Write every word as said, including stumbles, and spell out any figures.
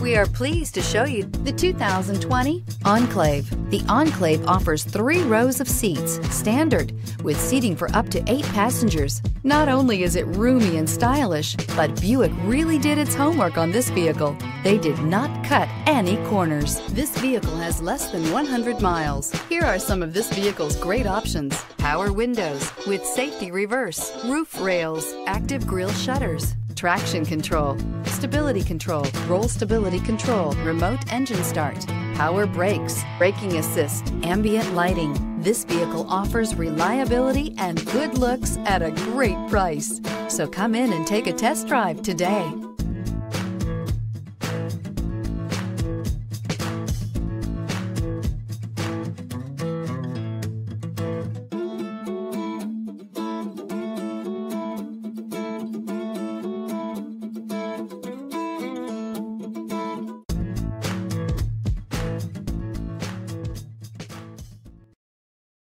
We are pleased to show you the two thousand twenty Enclave. The Enclave offers three rows of seats, standard, with seating for up to eight passengers. Not only is it roomy and stylish, but Buick really did its homework on this vehicle. They did not cut any corners. This vehicle has less than one hundred miles. Here are some of this vehicle's great options: power windows with safety reverse, roof rails, active grille shutters, traction control, stability control, roll stability control, remote engine start, power brakes, braking assist, ambient lighting. This vehicle offers reliability and good looks at a great price. So come in and take a test drive today.